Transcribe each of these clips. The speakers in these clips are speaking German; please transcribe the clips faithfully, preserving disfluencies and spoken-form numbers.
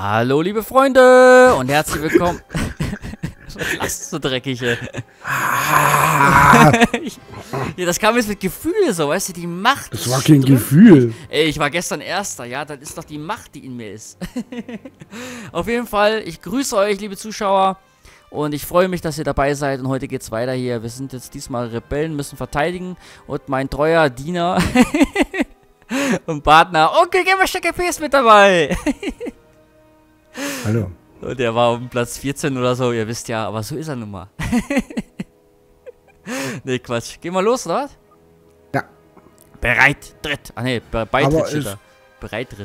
Hallo liebe Freunde und herzlich willkommen. Was lachst du dreckig, ey? Ja, das kam jetzt mit Gefühl so, weißt du, die Macht. Das war kein Gefühl. Ey, ich war gestern Erster, ja, das ist doch die Macht, die in mir ist. Auf jeden Fall, ich grüße euch, liebe Zuschauer. Und ich freue mich, dass ihr dabei seid. Und heute geht's weiter hier. Wir sind jetzt diesmal Rebellen, müssen verteidigen. Und mein treuer Diener und Partner, Onkel Gamerstecke ist mit dabei. Hallo. Und der war um Platz vierzehn oder so, ihr wisst ja, aber so ist er nun mal. Ne, Quatsch. Gehen wir los, oder was? Ja. Bereit, Tritt. Ah ne, Be Beitritt steht da. Bereitritt.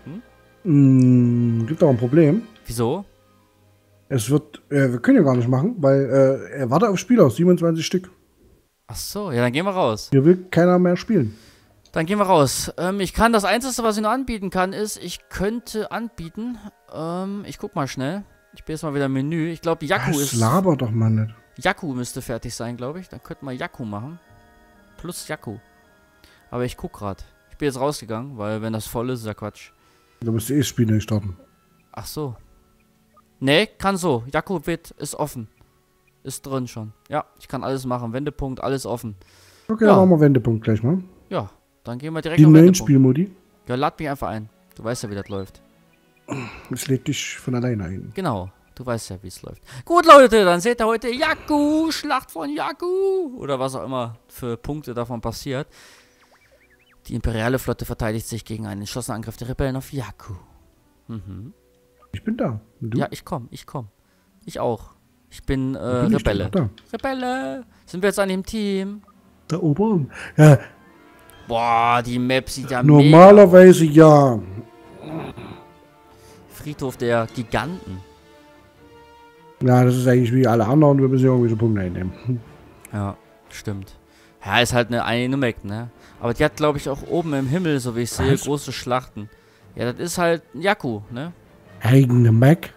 Hm? Gibt auch ein Problem. Wieso? Es wird, äh, wir können ja gar nicht machen, weil äh, er wartet auf Spieler, siebenundzwanzig Stück. Ach so, ja, dann gehen wir raus. Hier will keiner mehr spielen. Dann gehen wir raus. Ähm, ich kann, das Einzige, was ich noch anbieten kann, ist, ich könnte anbieten, ähm, ich guck mal schnell. Ich bin jetzt mal wieder im Menü. Ich glaube, Jakku Das ist... laber doch mal nicht. Jakku müsste fertig sein, glaube ich. Dann könnten wir Jakku machen. Plus Jakku. Aber ich guck gerade. Ich bin jetzt rausgegangen, weil wenn das voll ist, ist ja Quatsch. Du musst eh das Spiel nicht starten. Ach so. Nee, kann so. Jakku wird, ist offen. Ist drin schon. Ja, ich kann alles machen. Wendepunkt, alles offen. Okay, Ja. dann machen wir Wendepunkt gleich mal. Ja, dann gehen wir direkt Die auf neuen Wendepunkt. Spielmodi. Ja, lad mich einfach ein. Du weißt ja, wie das läuft. Das lädt dich von alleine ein. Genau. Du weißt ja, wie es läuft. Gut, Leute, dann seht ihr heute Jakku, Schlacht von Jakku. Oder was auch immer für Punkte davon passiert. Die imperiale Flotte verteidigt sich gegen einen entschlossenen Angriff der Rebellen auf Jakku. Mhm. Ich bin da. Und du? Ja, ich komm, ich komm. Ich auch. Ich bin, äh, Wo bin ich Rebelle. denn? Ach, da. Rebelle. Sind wir jetzt an dem Team? Da oben. Ja, Boah, die Map sieht ja mega normalerweise ja. aus. Friedhof der Giganten. Ja, das ist eigentlich wie alle anderen. Wir müssen ja irgendwie so Punkte einnehmen. Ja, stimmt. Ja, ist halt eine eine Map, ne? Aber die hat, glaube ich, auch oben im Himmel, so wie ich sehe, Was? große Schlachten. Ja, das ist halt ein Jakku, ne? Eigene Mac.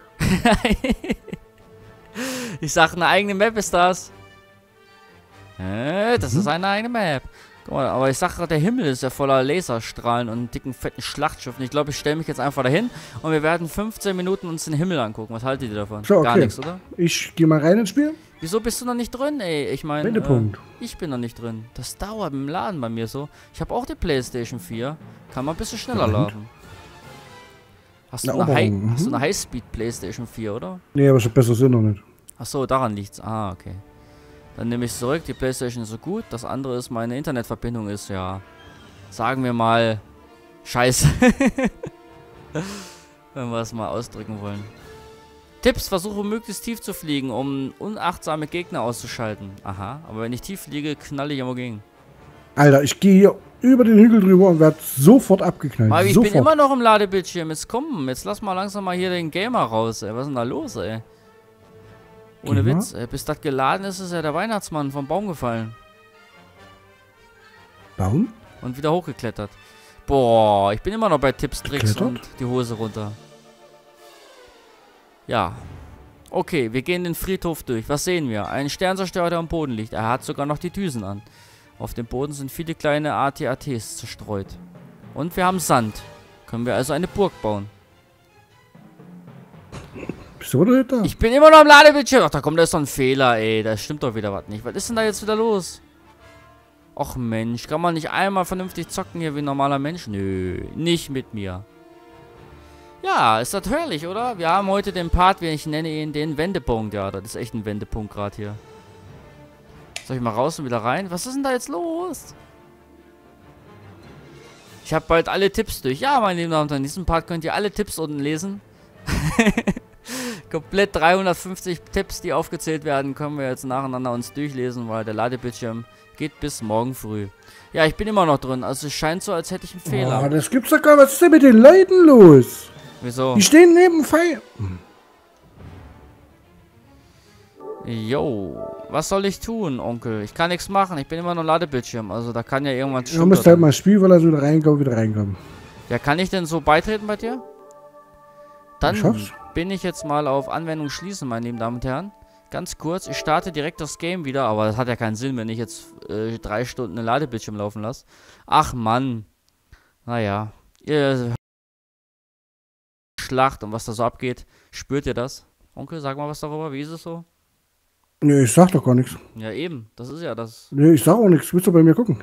Ich sag, eine eigene Map ist das. Äh, das Mhm. ist eine eigene Map. Guck mal, aber ich sag gerade, der Himmel ist ja voller Laserstrahlen und dicken, fetten Schlachtschiffen. Ich glaube, ich stelle mich jetzt einfach dahin und wir werden fünfzehn Minuten uns den Himmel angucken. Was haltet ihr davon? So, Gar okay. nichts, oder? Ich gehe mal rein ins Spiel. Wieso bist du noch nicht drin, ey? Ich meine, Wendepunkt. äh, ich bin noch nicht drin. Das dauert im Laden bei mir so. Ich habe auch die PlayStation vier. Kann man ein bisschen schneller Moment. laden. Hast Na, du, eine High, Oberung, hast du mhm. eine Highspeed PlayStation vier, oder? Nee, aber so besser sind noch nicht. Achso, daran liegt's. Ah, okay. Dann nehme ich es zurück. Die PlayStation ist so gut. Das andere ist, meine Internetverbindung ist ja, sagen wir mal, scheiße. Wenn wir es mal ausdrücken wollen. Tipps: Versuche möglichst tief zu fliegen, um unachtsame Gegner auszuschalten. Aha, aber wenn ich tief fliege, knalle ich immer gegen. Alter, ich gehe hier über den Hügel drüber und werde sofort abgeknallt. Aber ich sofort. bin immer noch im Ladebildschirm. Jetzt komm, jetzt lass mal langsam mal hier den Gamer raus, ey. Was ist denn da los, ey? Ohne Gamer? Witz, ey. Bis das geladen ist, ist ja der Weihnachtsmann vom Baum gefallen. Baum? Und wieder hochgeklettert. Boah, ich bin immer noch bei Tipps, Tricks Geklettert? und die Hose runter. Ja. Okay, wir gehen den Friedhof durch. Was sehen wir? Ein Sternzerstörer, der am Boden liegt. Er hat sogar noch die Düsen an. Auf dem Boden sind viele kleine A T A Ts zerstreut. Und wir haben Sand. Können wir also eine Burg bauen. Bist du oder da? Ich bin immer noch am Ladebildschirm. Ach, da kommt, da ist doch ein Fehler, ey. Da stimmt doch wieder was nicht. Was ist denn da jetzt wieder los? Och Mensch, kann man nicht einmal vernünftig zocken hier wie ein normaler Mensch? Nö, nicht mit mir. Ja, ist das herrlich, oder? Wir haben heute den Part, wie ich nenne ihn, den Wendepunkt. Ja, das ist echt ein Wendepunkt gerade hier. Soll ich mal raus und wieder rein? Was ist denn da jetzt los? Ich habe bald alle Tipps durch. Ja, meine lieben Damen und Herren, in diesem Part könnt ihr alle Tipps unten lesen. Komplett dreihundertfünfzig Tipps, die aufgezählt werden, können wir jetzt nacheinander uns durchlesen, weil der Ladebildschirm geht bis morgen früh. Ja, ich bin immer noch drin. Also es scheint so, als hätte ich einen Fehler. Oh, das gibt's doch gar nicht. Was ist denn mit den Leuten los? Wieso? Die stehen neben Pfeil. Jo, was soll ich tun, Onkel? Ich kann nichts machen. Ich bin immer noch im Ladebildschirm. Also da kann ja irgendwas Du musst halt mal spielen, weil er so wieder reinkommt, wieder reinkommt. Ja, kann ich denn so beitreten bei dir? Dann Ich schaff's. bin ich jetzt mal auf Anwendung schließen, meine lieben Damen und Herren. Ganz kurz, ich starte direkt das Game wieder, aber das hat ja keinen Sinn, wenn ich jetzt äh, drei Stunden einen Ladebildschirm laufen lasse. Ach Mann. Naja. Ihr Schlacht und was da so abgeht. Spürt ihr das? Onkel, sag mal was darüber. Wie ist es so? Nee, ich sag doch gar nichts. Ja, eben. Das ist ja das. Nee, ich sag auch nichts. Willst du bei mir gucken?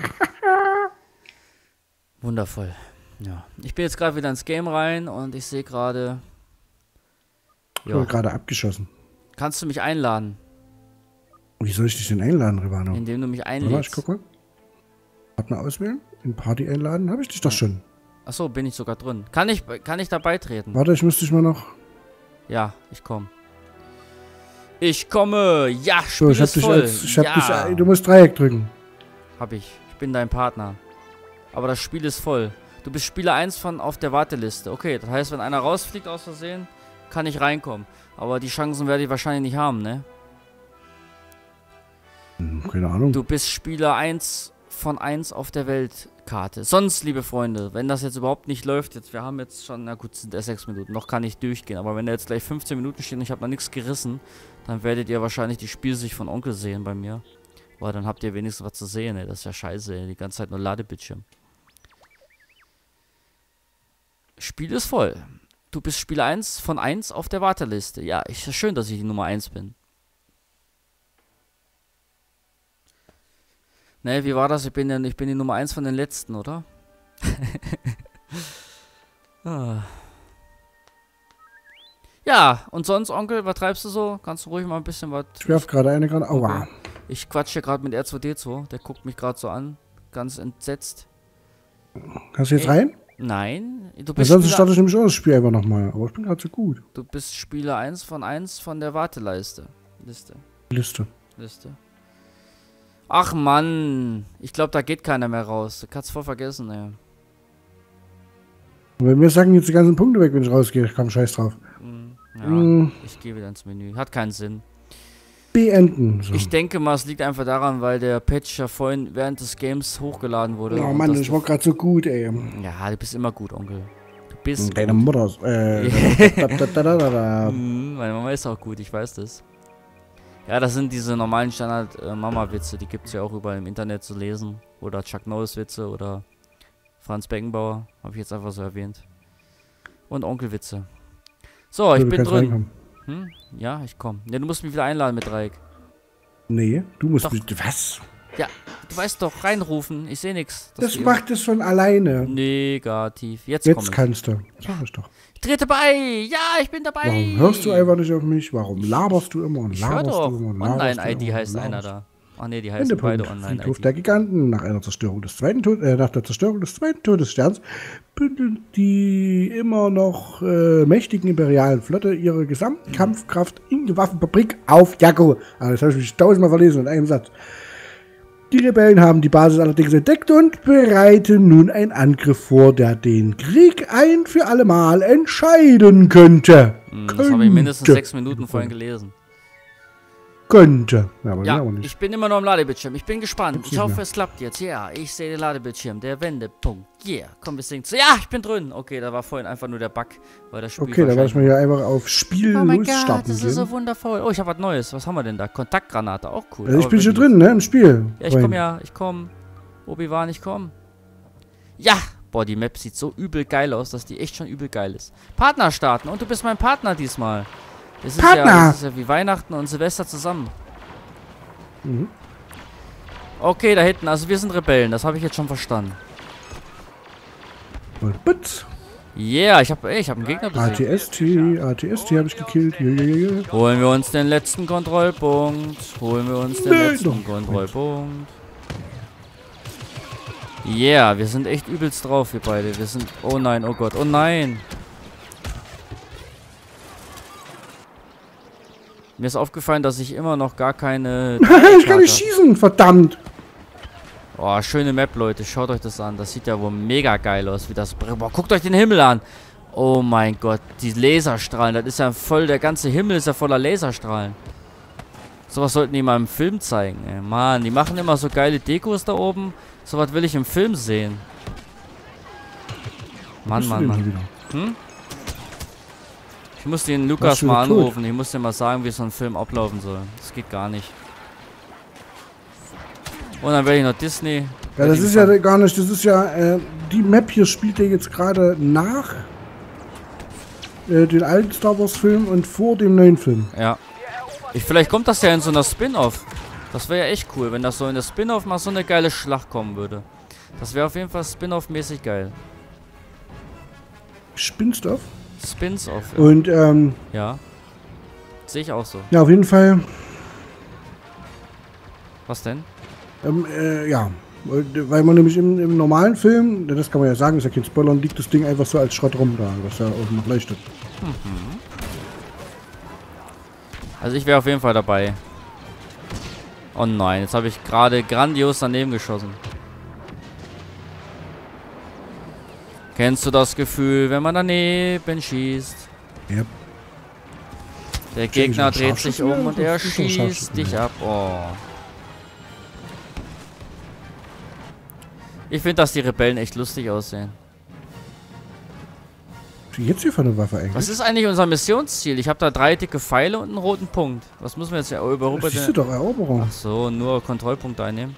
Wundervoll. Ja. Ich bin jetzt gerade wieder ins Game rein und ich sehe gerade... Ich wurde gerade abgeschossen. Kannst du mich einladen? Wie soll ich dich denn einladen, Rivano? Indem du mich Warte, einlädst. ich guck mal. Partner auswählen? In Party einladen? Habe ich dich doch schon. Achso, bin ich sogar drin. Kann ich, kann ich da beitreten? Warte, ich müsste dich mal noch... Ja, ich komme. Ich komme! Ja, Spiel So, ich hab ist dich voll. als... Ich hab ja. dich... Du musst Dreieck drücken. Hab ich. Ich bin dein Partner. Aber das Spiel ist voll. Du bist Spieler eins von auf der Warteliste. Okay, das heißt, wenn einer rausfliegt aus Versehen, kann ich reinkommen. Aber die Chancen werde ich wahrscheinlich nicht haben, ne? Hm, keine Ahnung. Du bist Spieler eins von eins auf der Weltkarte. Sonst, liebe Freunde, wenn das jetzt überhaupt nicht läuft, jetzt, wir haben jetzt schon, na gut, sind erst sechs Minuten, noch kann ich durchgehen, aber wenn da jetzt gleich fünfzehn Minuten stehen und ich habe noch nichts gerissen, dann werdet ihr wahrscheinlich die Spielsicht von Onkel sehen bei mir. Weil dann habt ihr wenigstens was zu sehen, ey. Das ist ja scheiße, ey. Die ganze Zeit nur Ladebildschirm. Spiel ist voll. Du bist Spieler eins von eins auf der Warteliste. Ja, ich, ist schön, dass ich die Nummer eins bin. Ne, wie war das? Ich bin, ja, ich bin die Nummer eins von den Letzten, oder? ah. Ja, und sonst, Onkel, was treibst du so? Kannst du ruhig mal ein bisschen was... Ich werf gerade eine gerade... Aua. Okay. Ich quatsch hier gerade mit R zwei D zwei. Der guckt mich gerade so an. Ganz entsetzt. Kannst du jetzt Ey. rein? Nein. Du Ja, bist sonst Spieler, starte ich nämlich auch das Spiel einfach nochmal. Aber ich bin gerade so gut. du bist Spieler eins von eins von der Warteleiste. Liste. Liste. Liste. Ach Mann. Ich glaube, da geht keiner mehr raus. Du kannst voll vergessen, ey. Und bei mir sagen jetzt die ganzen Punkte weg, wenn ich rausgehe. Ich komm scheiß drauf. Hm, ja, Mm. ich gehe wieder ins Menü. Hat keinen Sinn. Beenden. So. Ich denke mal, es liegt einfach daran, weil der Patch ja vorhin während des Games hochgeladen wurde. Oh und Mann, dass ich du- war gerade so gut, ey. Ja, du bist immer gut, Onkel. Du bist Deine gut. Mutter. Äh, da, da, da, da, da, da. Mhm, meine Mama ist auch gut, ich weiß das. Ja, das sind diese normalen Standard-Mama-Witze, die gibt es ja auch überall im Internet zu lesen. Oder Chuck Norris-Witze oder Franz Beckenbauer, habe ich jetzt einfach so erwähnt. Und Onkelwitze. So, ich So, du bin kannst drin. reinkommen. Hm? Ja, ich komme. Ja, du musst mich wieder einladen mit Dreieck. Nee, du musst Doch. mich. Was? Ja, du weißt doch, reinrufen, ich sehe nichts. Das macht es von alleine. Negativ. Jetzt, Jetzt komm ich. kannst du. Sag ich doch. Ich trete bei! Ja, ich bin dabei! Warum hörst du einfach nicht auf mich? Warum laberst du immer und Ich höre laberst doch. du immer und laberst du Online-I D immer heißt und einer laberst? da. Ach ne, die heißen beide Wendepunkt. Friedhof Online-I der D. Giganten. Nach einer Zerstörung des zweiten Tod äh, nach der Zerstörung des zweiten Todessterns bündeln die immer noch äh, mächtigen imperialen Flotte ihre gesamte Kampfkraft in die Waffenfabrik auf Jakko. Also das habe ich mich tausendmal verlesen in einem Satz. Die Rebellen haben die Basis allerdings entdeckt und bereiten nun einen Angriff vor, der den Krieg ein für alle Mal entscheiden könnte. Hm, das habe ich mindestens sechs Minuten vorhin gelesen. Könnte. Ja, aber ja, Ja, aber nicht. ich bin immer noch im Ladebildschirm. Ich bin gespannt. Gibt's Ich nicht hoffe, mehr. es klappt jetzt. Ja, ich sehe den Ladebildschirm. Der Wendepunkt. Yeah. Komm, wir singen zu. Ja, ich bin drin. Okay, da war vorhin einfach nur der Bug, weil das Spiel Okay, da werde ich mal wahrscheinlich- hier einfach auf Spiel Oh mein Gott, losstarten das ist gehen. so wundervoll. Oh, ich habe was Neues. Was haben wir denn da? Kontaktgranate, auch cool. Also ich Aber bin schon wirklich- drin, ne, im Spiel. Ja, ich komme ja. Ich komme. Obi-Wan, ich komme. Ja! Boah, die Map sieht so übel geil aus, dass die echt schon übel geil ist. Partner starten. Und du bist mein Partner diesmal. Das ist Partner! Ja, das ist ja wie Weihnachten und Silvester zusammen. Mhm. Okay, da hinten. Also wir sind Rebellen. Das habe ich jetzt schon verstanden. Und Butz. Yeah, ich habe ich hab einen Gegner besiegt. A T S T, A T S T habe ich gekillt. Ja, ja, ja, ja. Holen wir uns den letzten Kontrollpunkt. Holen wir uns den Nee, letzten noch. Kontrollpunkt. Yeah, wir sind echt übelst drauf, wir beide. Wir sind... Oh nein, oh Gott, oh nein. Mir ist aufgefallen, dass ich immer noch gar keine... Ich kann nicht schießen, verdammt. Oh, schöne Map, Leute. Schaut euch das an. Das sieht ja wohl mega geil aus, wie das... Boah, guckt euch den Himmel an. Oh mein Gott, die Laserstrahlen. Das ist ja voll... Der ganze Himmel ist ja voller Laserstrahlen. Sowas sollten die mal im Film zeigen, ey. Mann, die machen immer so geile Dekos da oben. Sowas will ich im Film sehen. Mann, Bist du Mann, denn Mann. hier wieder? Hm? Ich muss den Warst Lukas du mal tot? anrufen. Ich muss dir mal sagen, wie so ein Film ablaufen soll. Das geht gar nicht. Und dann werde ich noch Disney. Ja, das ist ja gar nicht, das ist ja, äh, die Map hier spielt ja jetzt gerade nach äh, den alten Star Wars Film und vor dem neuen Film. Ja. Ich, vielleicht kommt das ja in so einer Spin-Off. Das wäre ja echt cool, wenn das so in der Spin-Off mal so eine geile Schlacht kommen würde. Das wäre auf jeden Fall Spin-Off-mäßig geil. Spinnst auf? Spins-Off. Ja. Und, ähm... Ja. Sehe ich auch so. Ja, auf jeden Fall. Was denn? Ähm, äh, ja. Weil man nämlich im, im normalen Film, das kann man ja sagen, ist ja kein Spoiler, liegt das Ding einfach so als Schrott rum da, was ja auch noch leuchtet. Mhm. Also ich wäre auf jeden Fall dabei. Oh nein, jetzt habe ich gerade grandios daneben geschossen. Kennst du das Gefühl, wenn man daneben schießt? Ja. Der Gegner Scharfschütze, dreht sich ja, um und er das ist ein schießt Scharfschütze, dich ja. ab. Oh. Ich finde, dass die Rebellen echt lustig aussehen. Was ist jetzt hier für eine Waffe eigentlich? Was ist eigentlich unser Missionsziel? Ich habe da drei dicke Pfeile und einen roten Punkt. Was müssen wir jetzt ja über Das siehst du doch, Eroberung. Ach so, nur Kontrollpunkte einnehmen.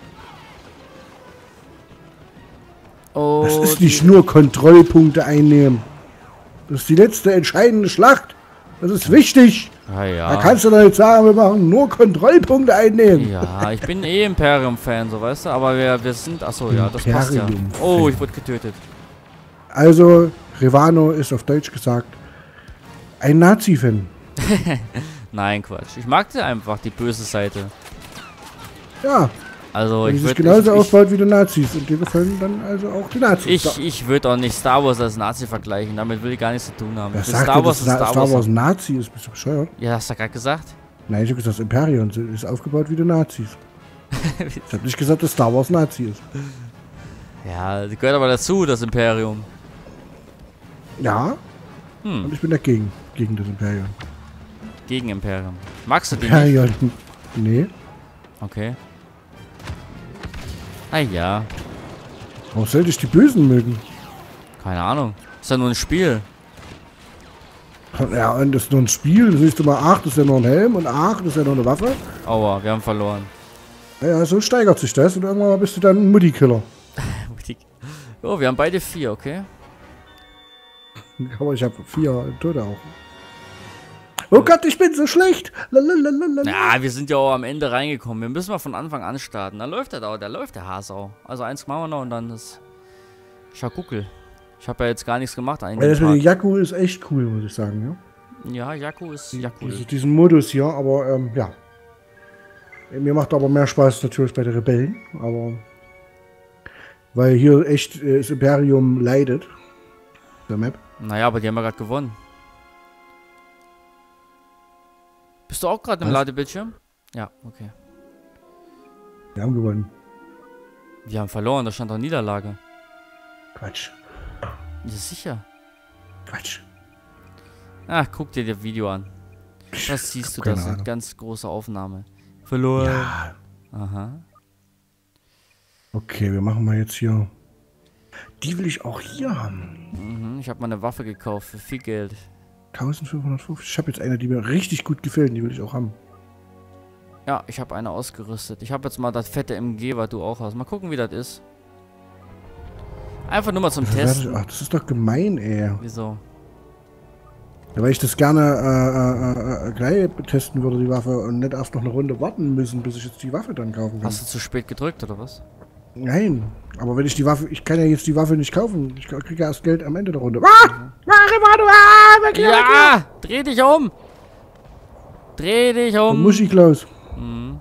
Oh, Das ist nicht nur Kontrollpunkte einnehmen. Das ist die letzte entscheidende Schlacht. Das ist wichtig. ja, ja. Da kannst du doch nicht sagen, wir machen nur Kontrollpunkte einnehmen. Ja, ich bin eh Imperium-Fan, so weißt du, aber wir, wir sind. Achso, ja, das passt ja. Imperium-Fan. Oh, ich wurde getötet. Also, Revano ist auf Deutsch gesagt ein Nazi-Fan. Nein, Quatsch. Ich mag sie einfach, die böse Seite. Ja, Also, die ich sich würde. genauso Ich, aufbaut wie die Nazis. Und dir gefallen dann also auch die Nazis. ich, So. ich würde auch nicht Star Wars als Nazi vergleichen. Damit will ich gar nichts zu tun haben. Wer Ich will sagt Star dir, Wars dass ist Star, Star Wars. Wars ein Nazi ist? Bist du bescheuert? Ja, hast du gerade gesagt? Nein, ich habe gesagt, das Imperium ist aufgebaut wie die Nazis. Ich habe nicht gesagt, dass Star Wars Nazi ist. Ja, die gehört aber dazu, das Imperium. Ja, Hm, und ich bin dagegen. Gegen das Imperium. gegen Imperium. Magst du die nicht? Imperium. Nee. Okay. Ah ja, Warum sollte ich die Bösen mögen? keine Ahnung. Ist ja nur ein Spiel. Ja, und das ist nur ein Spiel. Du siehst du mal, ach, das ist ja nur ein Helm und ach, das ist ja nur eine Waffe. Aua, wir haben verloren. Ja, so steigert sich das und irgendwann mal bist du dann ein Mutti-Killer. Oh, wir haben beide vier, okay? Aber ich habe vier Tote auch. Oh Gott, ich bin so schlecht. Lalalala. Ja, wir sind ja auch am Ende reingekommen. Wir müssen mal von Anfang an starten. Da läuft der da, da läuft der Hase auch. Also eins machen wir noch und dann ist Schakuckel. Ich habe ja jetzt gar nichts gemacht Ja, eigentlich. das mit dem Jakku ist echt cool, muss ich sagen. Ja, Jakku ist Ja? Jakku. Diese, diesen Modus hier, aber ähm, ja. Mir macht aber mehr Spaß natürlich bei den Rebellen, aber weil hier echt äh, das Imperium leidet. Der Map. Naja, aber die haben ja gerade gewonnen. Bist du auch gerade im Was? Ladebildschirm? Ja, okay. Wir haben gewonnen. Wir haben verloren, da stand doch Niederlage. Quatsch. Ja, sicher. Quatsch. Ach, guck dir das Video an. Was siehst du? Keine Das ist eine Ahnung. ganz große Aufnahme. Verloren. Ja. Aha. Okay, wir machen mal jetzt hier. Die will ich auch hier haben. Mhm, ich habe mal eine Waffe gekauft für viel Geld. eintausendfünfhundertfünfzig. Ich habe jetzt eine, die mir richtig gut gefällt. Die will ich auch haben. Ja, ich habe eine ausgerüstet. Ich habe jetzt mal das fette M G, was du auch hast. Mal gucken, wie das ist. Einfach nur mal zum Das werde ich- Testen. Ach, das ist doch gemein, ey. Wieso? Ja, weil ich das gerne äh, äh, äh, gleich testen würde, die Waffe, und nicht erst noch eine Runde warten müssen, bis ich jetzt die Waffe dann kaufen kann. Hast du zu spät gedrückt, oder was? Nein, aber wenn ich die Waffe, ich kann ja jetzt die Waffe nicht kaufen. Ich kriege ja erst Geld am Ende der Runde. Ah! Ah, Revano, ah, weg hier, weg hier. Ja! Dreh dich um! Dreh dich um! Muschi Klaus. Mhm.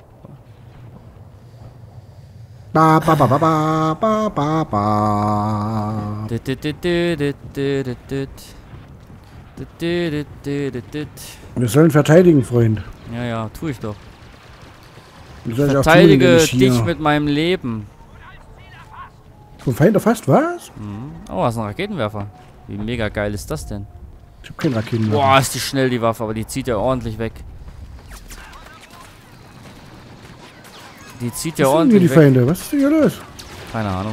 Ba, ba, ba, ba, ba, ba, ba, ba. Dit, dit, dit, dit, dit, dit, dit, dit. Dit, dit, dit, dit, dit. Wir sollen verteidigen, Freund. Ja, ja, tu ich doch. Wir sollen auch tun, Verteidige nämlich hier. dich mit meinem Leben. Vom Feind erfasst, was? Mhm. Oh, hast einen Raketenwerfer. Wie mega geil ist das denn? Ich hab keinen Raketen. Boah, ist die schnell, die Waffe, aber die zieht ja ordentlich weg. Die zieht ja Was sind hier ordentlich die weg. Feinde? Was ist denn hier los? Keine Ahnung.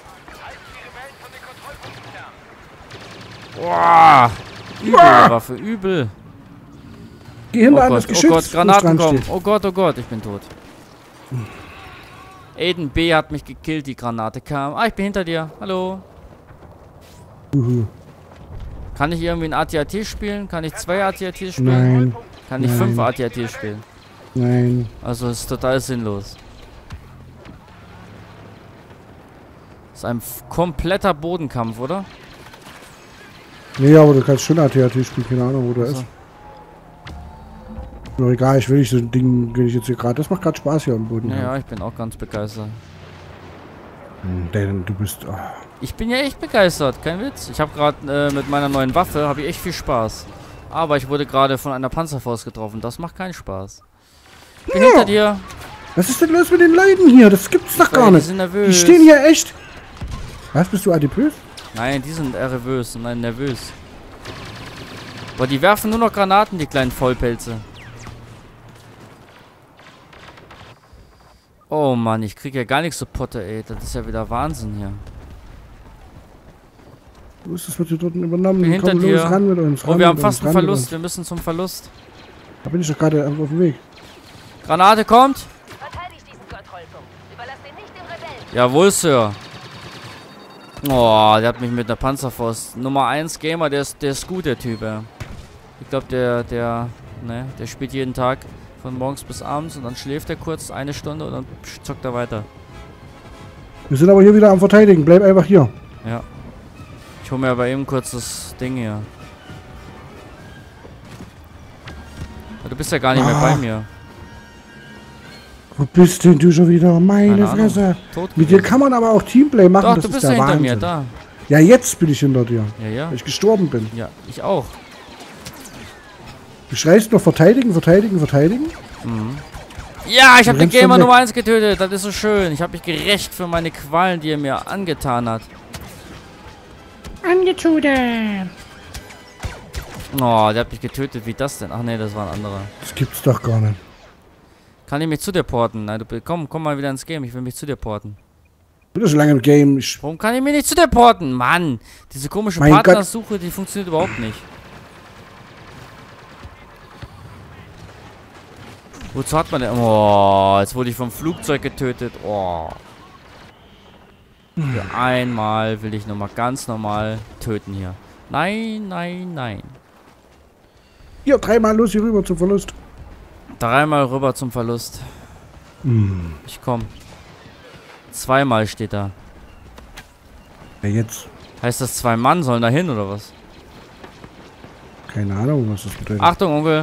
Boah! Übel, die Waffe, übel. Geh hinter Oh an das Gott, oh Geschütz, Gott, wo Granaten dran kommen. steht. Oh Gott, oh Gott, ich bin tot. Aiden B. hat mich gekillt, die Granate kam. Ah, ich bin hinter dir. Hallo. Uhu. Kann ich irgendwie ein A T A T spielen? Kann ich zwei A T A T spielen? Nein. Kann ich Nein. fünf A T A T spielen? Nein. Also ist total sinnlos. Ist ein kompletter Bodenkampf, oder? Nee, aber du kannst schon A T A T spielen, keine Ahnung, wo der Also. ist. Nur egal, ich will nicht so ein Ding, will ich jetzt hier gerade. Das macht gerade Spaß hier am Boden. Ja, ja, ich bin auch ganz begeistert. Hm, denn du bist. Oh. Ich bin ja echt begeistert, kein Witz. Ich habe gerade äh, mit meiner neuen Waffe, habe ich echt viel Spaß. Aber ich wurde gerade von einer Panzerfaust getroffen. Das macht keinen Spaß. Ich bin Ja. hinter dir. Was ist denn los mit den Leuten hier? Das gibt's doch gar Die nicht. sind nervös. Die stehen hier echt. Was, bist du adipös? Nein, die sind eher nervös. Nein, nervös. Boah, die werfen nur noch Granaten, die kleinen Vollpelze. Oh Mann, ich krieg ja gar nichts zu Potte, ey. Das ist ja wieder Wahnsinn hier. Wo ist das, wird hier dort übernommen? Bin hinter Komm dir. los, ran mit uns. Oh, ran wir haben mit fast uns, einen ran mit Verlust. uns. Wir müssen zum Verlust. Da bin ich doch gerade auf dem Weg. Granate kommt. Verteidigt diesen Kontrollpunkt. Überlasst ihn nicht den Rebellen. Jawohl, Sir. Oh, der hat mich mit einer Panzerfaust. Nummer eins Gamer, der ist, der ist gut, der Typ, ja. Ich glaube, der, der, ne, der spielt jeden Tag von morgens bis abends und dann schläft er kurz eine Stunde und dann zockt er weiter. Wir sind aber hier wieder am Verteidigen. Bleib einfach hier. Ja. Ich hole mir aber eben kurz das Ding hier. Du bist ja gar nicht mehr Ah. bei mir. Wo bist denn du schon wieder? Meine Keine Ahnung. Fresse. Tot Mit dir gewesen. kann man aber auch Teamplay machen. Doch, das du ist bist der ja hinter Wahnsinn. mir, da. Ja, jetzt bin ich hinter dir. Ja, ja. Weil ich gestorben bin. Ja, ich auch. Du schreist noch verteidigen, verteidigen, verteidigen. Ja, ich habe den rennst schon Gamer weg. Nummer eins getötet. Das ist so schön. Ich habe mich gerecht für meine Qualen, die er mir angetan hat. Angetötet. Oh, der hat mich getötet. Wie das denn? Ach nee, das war ein anderer. Das gibt's doch gar nicht. Kann ich mich zu dir porten? Nein, du, komm, komm mal wieder ins Game. Ich will mich zu dir porten. Ich bin doch schon lange im Game. Ich, Warum kann ich mich nicht zu dir porten? Mann, diese komische Mein Gott. Partnersuche, die funktioniert überhaupt nicht. Wozu hat man denn? Oh, jetzt wurde ich vom Flugzeug getötet. Oh. Für einmal will ich nochmal ganz normal töten hier. Nein, nein, nein. hier, dreimal los hier rüber zum Verlust. Dreimal rüber zum Verlust. Hm. Ich komm. Zweimal steht da. Ja, jetzt. Heißt das, zwei Mann sollen da hin oder was? Keine Ahnung, was das bedeutet. Achtung, Onkel.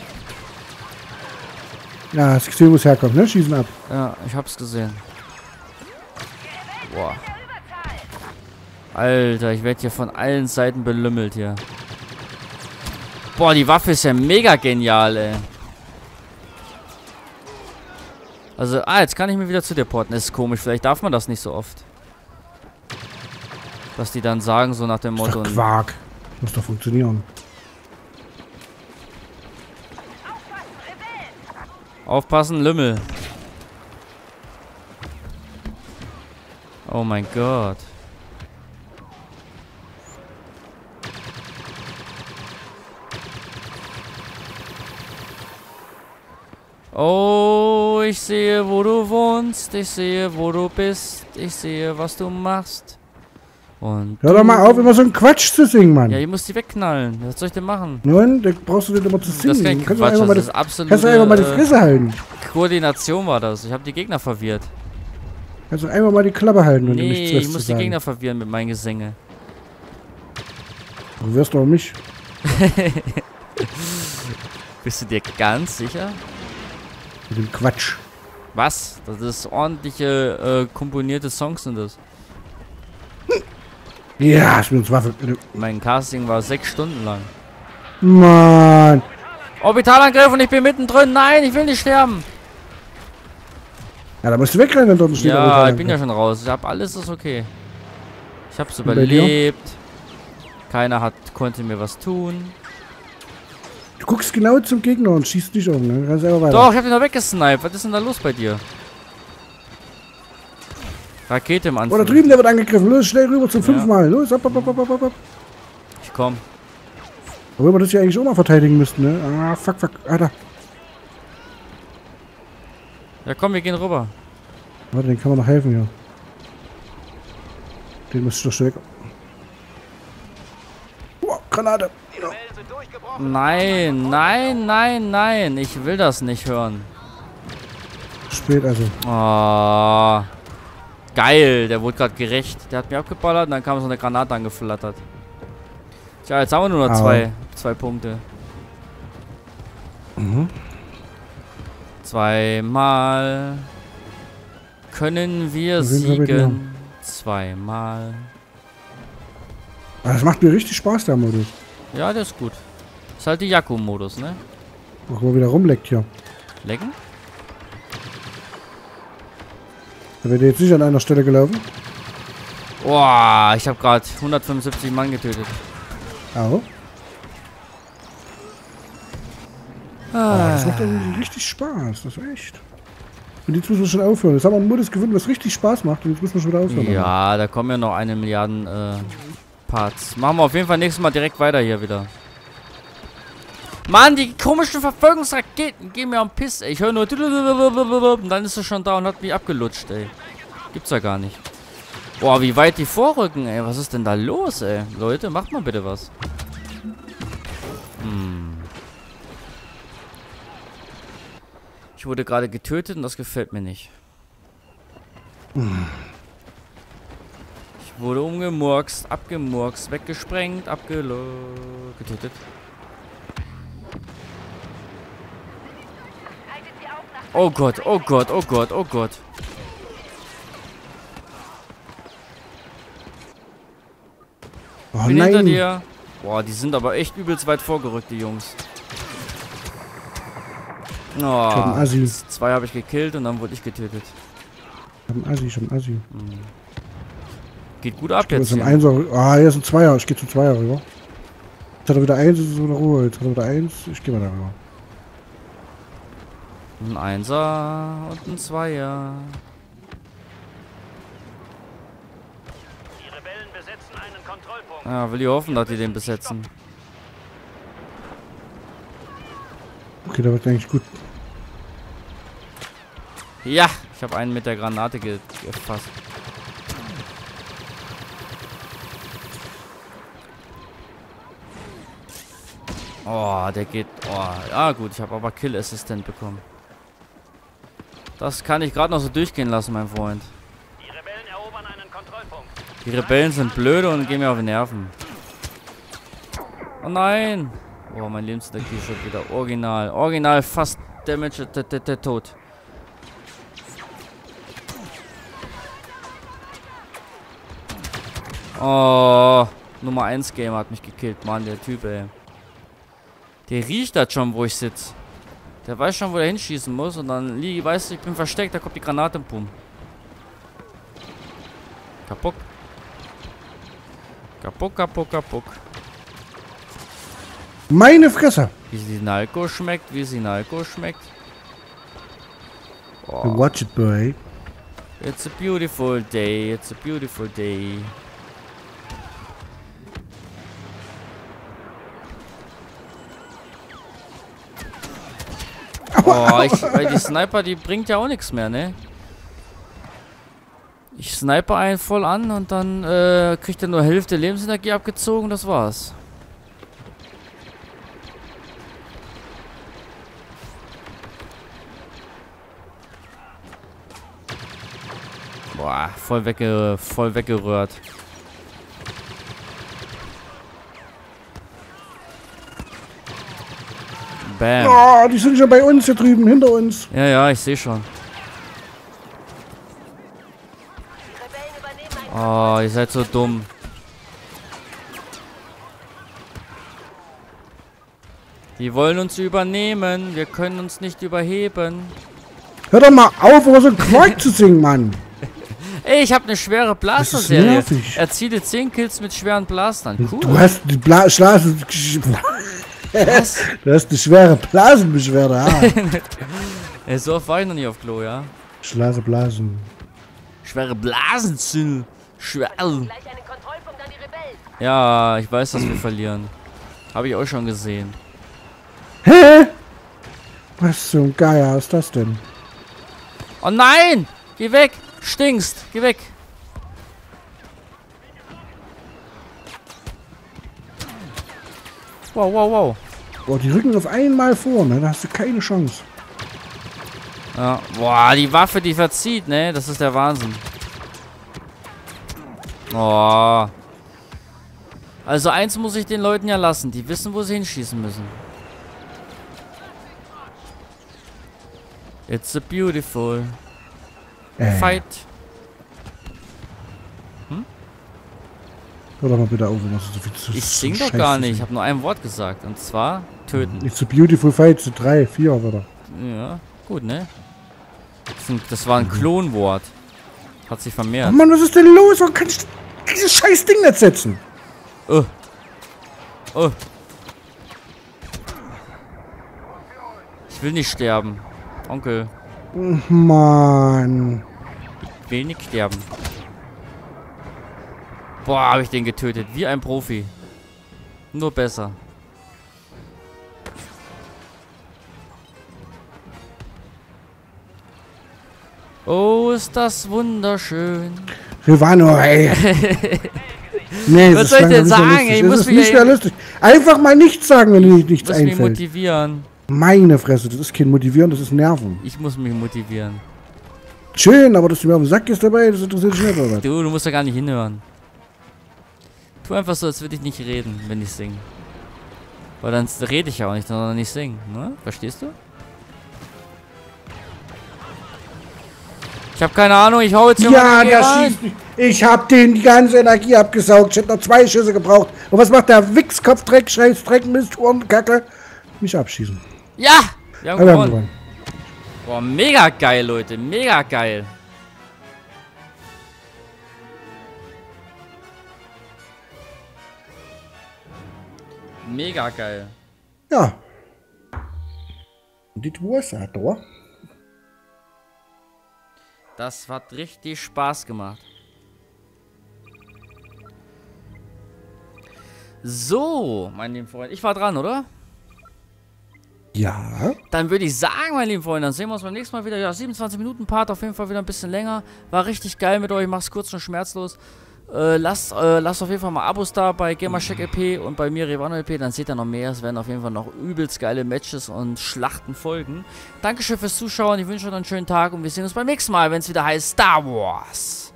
Ja, hast gesehen, wo es herkommt, ne? Schießen ab. Ja, ich hab's gesehen. Boah. Alter, ich werde hier von allen Seiten belümmelt hier. Boah, die Waffe ist ja mega genial, ey. Also, ah, jetzt kann ich mir wieder zu dir porten. Das ist komisch, vielleicht darf man das nicht so oft. Dass die dann sagen, so nach dem Das ist Motto. doch Quark. Muss doch funktionieren. Aufpassen, Lümmel. Oh mein Gott. Oh, ich sehe, wo du wohnst. Ich sehe, wo du bist. Ich sehe, was du machst. Und Hör doch mal auf, immer so einen Quatsch zu singen, Mann. ja, ich muss die wegknallen. Was soll ich denn machen? Nun, da brauchst du nicht immer zu Das singen. ist kein kannst du Quatsch, einfach mal das die, ist absolute kannst du einfach mal die äh, Fresse halten. Koordination war das. Ich habe die Gegner verwirrt. Kannst du einfach mal die Klappe halten, wenn du nichts Nee, hast ich muss zu die sagen. Gegner verwirren mit meinen Gesänge. Du wirst doch mich. Bist du dir ganz sicher? Mit dem Quatsch. Was? Das ist ordentliche, äh, komponierte Songs sind das. Ja, ich bin uns Waffe. Mein Casting war sechs Stunden lang. Mann. Orbitalangriff und ich bin mittendrin. Nein, ich will nicht sterben. Ja, da musst du wegrennen, wenn dort steht. Ja, ich bin ja schon raus. Ich hab alles ist okay. Ich hab's Und bei dir? überlebt. Keiner hat, konnte mir was tun. Du guckst genau zum Gegner und schießt dich um, ne? Kannst einfach weiter. Doch, ich hab den noch weggesniped. Was ist denn da los bei dir? Rakete im Oh, da Anflug. drüben, der wird angegriffen. Los, schnell rüber zum Ja. fünfmal. Los, hopp, hopp, hopp, hopp, hopp, hopp. Ich komm. Obwohl wir das ja eigentlich auch mal verteidigen müssten, ne? Ah, fuck, fuck. Alter. Ja komm, wir gehen rüber. Warte, den kann man noch helfen, ja. Den musst du doch schnell weg. Oh, Granate. Ja. Nein, nein, nein, nein. Ich will das nicht hören. Spät also. Oh. Geil, der wurde gerade gerecht. Der hat mir abgeballert und dann kam so eine Granate angeflattert. Tja, jetzt haben wir nur noch zwei, zwei Punkte. Mhm. Zweimal können wir siegen. Zweimal. Das macht mir richtig Spaß, der Modus. Ja, der ist gut. Ist halt die Jakku-Modus, ne? Auch mal wieder rumleckt hier. Lecken? Da wird jetzt nicht an einer Stelle gelaufen. Boah, ich habe gerade hundertfünfundsiebzig Mann getötet. Au. Ah, das macht irgendwie richtig Spaß. Das ist echt. Und jetzt müssen wir schon aufhören. Jetzt haben wir einen Modus gefunden, was richtig Spaß macht. Und jetzt müssen wir schon wieder aufhören. Ja, da kommen ja noch eine Milliarden äh, Parts. Machen wir auf jeden Fall nächstes Mal direkt weiter hier wieder. Mann, die komischen Verfolgungsraketen gehen mir am Piss, ey. Ich höre nur und dann ist er schon da und hat mich abgelutscht, ey. Gibt's ja gar nicht. Boah, wie weit die vorrücken, ey. Was ist denn da los, ey? Leute, macht mal bitte was. Hm. Ich wurde gerade getötet und das gefällt mir nicht. Hm. Ich wurde umgemurkst, abgemurkst, weggesprengt, abgelo... getötet. Oh Gott, oh Gott, oh Gott, oh Gott. Oh, Bin nein. hinter dir. Boah, die sind aber echt übelst weit vorgerückt, die Jungs. Oh, Ich hab einen Assi. zwei habe ich gekillt und dann wurde ich getötet. Ich hab einen Assi, ich hab einen Assi. Hm. Geht gut ab Das jetzt. ist ein Hier. Einser. Ah, hier ist ein Zweier. Ich geh zum Zweier rüber. Jetzt hat er wieder eins, jetzt ist er wieder Ruhe. Jetzt hat er wieder eins. Ich geh mal da rüber. Ein Einser und ein Zweier. Die Rebellen besetzen einen Kontrollpunkt. Ja, will ich hoffen, dass die den besetzen. Okay, da wird eigentlich gut. Ja, ich habe einen mit der Granate ge gefasst. Oh, der geht... Oh, ah gut, ich habe aber Kill Assistant bekommen. Das kann ich gerade noch so durchgehen lassen, mein Freund. Die Rebellen erobern einen Kontrollpunkt. Die Rebellen sind blöde und gehen mir auf die Nerven. Oh nein! Oh, mein Lebensenergie ist schon wieder original. Original fast Damage, der tot. Oh, Nummer eins Gamer hat mich gekillt, Mann, der Typ, ey. Der riecht das schon, wo ich sitze. Der weiß schon, wo er hinschießen muss und dann liege, weißt du, ich bin versteckt, da kommt die Granate im Pum. Kaputt. Kaputt, kaputt, kaputt. Meine Fresse! Wie sie Nalko schmeckt, wie sie Nalko schmeckt. Oh. Watch it, boy. It's a beautiful day, it's a beautiful day. Oh, ich, weil die Sniper, die bringt ja auch nichts mehr, ne? Ich sniper einen voll an und dann äh, kriegt er nur Hälfte Lebensenergie abgezogen, das war's. Boah, voll, wegge voll weggerührt. Bam. Oh, die sind schon bei uns hier drüben, hinter uns. Ja, ja, ich sehe schon. Die Rebellen übernehmen einen Oh, ihr seid so dumm. Die wollen uns übernehmen. Wir können uns nicht überheben. Hör doch mal auf, über so ein Quark zu singen, Mann. Ey, ich habe eine schwere Das ist Blaster-Serie. nervig. Erziele zehn Kills mit schweren Blastern. Cool. Du hast die Bla Schlase. Was? Du hast eine schwere Blasenbeschwerde. Ah. Ey, so oft war ich noch nicht auf Klo, ja? Schlase Blasen. Schwere Blasen. Schwer. gleich einen Kontrollpunkt an die Rebellen. Ja, ich weiß, dass wir verlieren. Habe ich auch schon gesehen. Hä? Was zum Geier ist das denn? Oh nein! Geh weg! Stinkst! Geh weg! Wow, wow, wow. Boah, die rücken auf einmal vor, ne? Da hast du keine Chance. Ja. Boah, die Waffe, die verzieht, ne? Das ist der Wahnsinn. Oh. Also eins muss ich den Leuten ja lassen. Die wissen, wo sie hinschießen müssen. It's a beautiful Äh. fight. Hör doch mal bitte auf, was du so viel zu Ich so sing doch Scheiße gar nicht. Ich singst. habe nur ein Wort gesagt. Und zwar töten. It's a beautiful fight, so drei, vier, oder? Ja, gut, ne? Das, ist ein, das war ein Klonwort. Hat sich Oh vermehrt. Mann, was ist denn los? Warum kann ich dieses scheiß Ding nicht setzen? Oh. Oh. Ich will nicht sterben. Onkel. Mann. Ich will nicht sterben. Boah, habe ich den getötet. Wie ein Profi. Nur besser. Oh, ist das wunderschön. Silvano, ey. Nee, Was das soll ich ist denn langsam sagen? nicht Ich lustig. muss Das ist mich nicht ja mehr lustig. Einfach mal nichts sagen, wenn dir nichts Ich muss mich einfällt. motivieren. Meine Fresse, das ist kein Motivieren, das ist Nerven. Ich muss mich motivieren. Schön, aber dass du mir auf den Sack gehst dabei, das interessiert dich nicht, oder was? Du, du musst ja gar nicht hinhören. Tu einfach so, als würde ich nicht reden, wenn ich singe. Weil dann rede ich ja auch nicht, sondern nicht singen, ne? Verstehst du? Ich habe keine Ahnung, ich hau jetzt hier Ja, mal der rein. schießt mich. Ich hab den die ganze Energie abgesaugt. Ich hätte noch zwei Schüsse gebraucht. Und was macht der Wichskopf, Dreck, Scheiß, Dreck, Mist, Ohren, Kacke? Mich abschießen. Ja! Wir haben Aber wir haben gewonnen. gewonnen. Boah, mega geil, Leute. Mega geil. Mega geil. Ja. Und das war's, oder? Das hat richtig Spaß gemacht. So, mein lieben Freund. Ich war dran, oder? Ja. Dann würde ich sagen, meine lieben Freunde, dann sehen wir uns beim nächsten Mal wieder. Ja, siebenundzwanzig Minuten Part, auf jeden Fall wieder ein bisschen länger. War richtig geil mit euch, mach's kurz und schmerzlos. Äh, lasst, äh, lasst auf jeden Fall mal Abos da bei Gamercheck L P und bei mir Revano L P, dann seht ihr noch mehr. Es werden auf jeden Fall noch übelst geile Matches und Schlachten folgen. Dankeschön fürs Zuschauen, ich wünsche euch einen schönen Tag und wir sehen uns beim nächsten Mal, wenn es wieder heißt Star Wars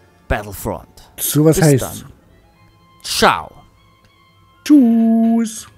Battlefront. So was Bis heißt. dann. Ciao. Tschüss.